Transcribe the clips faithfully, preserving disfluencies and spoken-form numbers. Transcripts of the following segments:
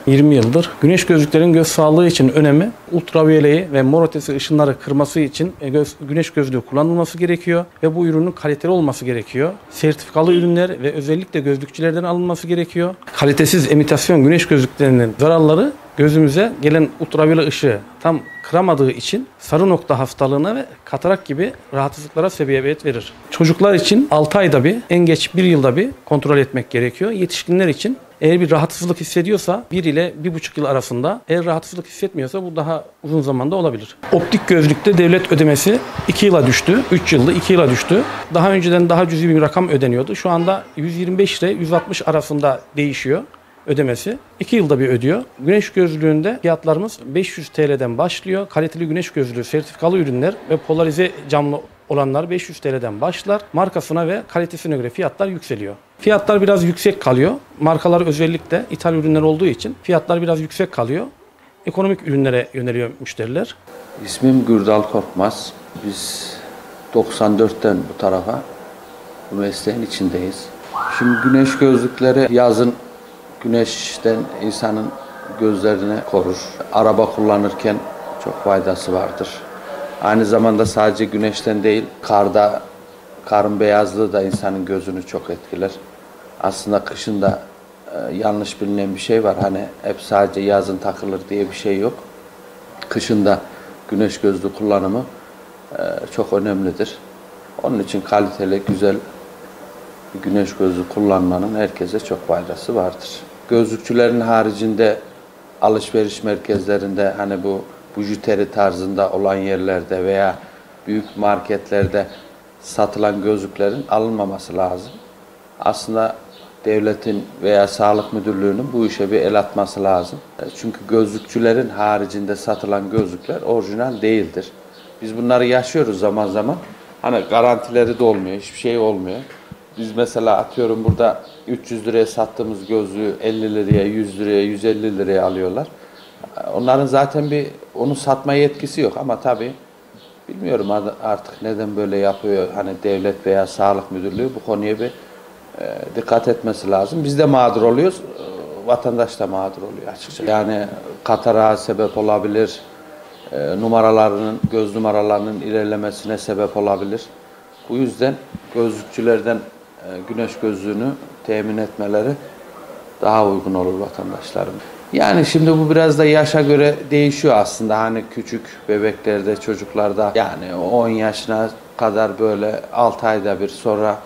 yirmi yıldır. Güneş gözlüklerin göz sağlığı için önemi, ultraviyoleyi ve mor ötesi ışınları kırması için göz, güneş gözlüğü kullanılması gerekiyor ve bu ürünün kaliteli olması gerekiyor. Sertifikalı ürünler ve özellikle gözlükçülerden alınması gerekiyor. Kalitesiz imitasyon güneş gözlüklerinin zararları gözümüze gelen ultraviyole ışığı tam kıramadığı için sarı nokta hastalığına ve katarak gibi rahatsızlıklara sebebiyet verir. Çocuklar için altı ayda bir, en geç bir yılda bir kontrol etmek gerekiyor. Yetişkinler için eğer bir rahatsızlık hissediyorsa bir ile bir buçuk yıl arasında, eğer rahatsızlık hissetmiyorsa bu daha uzun zamanda olabilir. Optik gözlükte devlet ödemesi iki yıla düştü. üç yılda iki yıla düştü. Daha önceden daha cüzi bir rakam ödeniyordu. Şu anda yüz yirmi beş ile yüz altmış arasında değişiyor ödemesi. iki yılda bir ödüyor. Güneş gözlüğünde fiyatlarımız beş yüz T L'den başlıyor. Kaliteli güneş gözlüğü, sertifikalı ürünler ve polarize camlı olanlar beş yüz T L'den başlar. Markasına ve kalitesine göre fiyatlar yükseliyor. Fiyatlar biraz yüksek kalıyor. Markalar özellikle ithal ürünler olduğu için fiyatlar biraz yüksek kalıyor. Ekonomik ürünlere yöneliyor müşteriler. İsmim Gürdal Korkmaz. Biz doksan dörtten bu tarafa bu mesleğin içindeyiz. Şimdi güneş gözlükleri yazın güneşten insanın gözlerini korur. Araba kullanırken çok faydası vardır. Aynı zamanda sadece güneşten değil, karda, karın beyazlığı da insanın gözünü çok etkiler. Aslında kışın da e, yanlış bilinen bir şey var. Hani hep sadece yazın takılır diye bir şey yok. Kışın da güneş gözlüğü kullanımı e, çok önemlidir. Onun için kaliteli, güzel bir güneş gözlüğü kullanmanın herkese çok faydası vardır. Gözlükçülerin haricinde alışveriş merkezlerinde hani bu bujiteri tarzında olan yerlerde veya büyük marketlerde satılan gözlüklerin alınmaması lazım. Aslında devletin veya sağlık müdürlüğünün bu işe bir el atması lazım. Çünkü gözlükçülerin haricinde satılan gözlükler orijinal değildir. Biz bunları yaşıyoruz zaman zaman. Hani garantileri de olmuyor, hiçbir şey olmuyor. Biz mesela atıyorum burada üç yüz liraya sattığımız gözlüğü elli liraya, yüz liraya, yüz elli liraya alıyorlar. Onların zaten bir onu satma yetkisi yok ama tabii bilmiyorum artık neden böyle yapıyor. Hani devlet veya sağlık müdürlüğü bu konuya bir e, dikkat etmesi lazım. Biz de mağdur oluyoruz, vatandaş da mağdur oluyor açıkçası. Yani katara sebep olabilir, e, numaralarının, göz numaralarının ilerlemesine sebep olabilir. Bu yüzden gözlükçülerden e, güneş gözlüğünü temin etmeleri daha uygun olur vatandaşların. Yani şimdi bu biraz da yaşa göre değişiyor aslında. Hani küçük bebeklerde, çocuklarda yani on yaşına kadar böyle altı ayda bir, sonra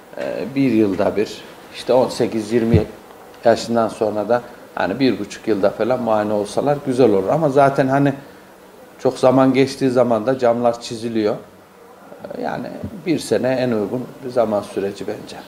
bir yılda bir, işte on sekiz yirmi yaşından sonra da hani bir buçuk yılda falan muayene olsalar güzel olur. Ama zaten hani çok zaman geçtiği zaman da camlar çiziliyor. Yani bir sene en uygun bir zaman süreci bence.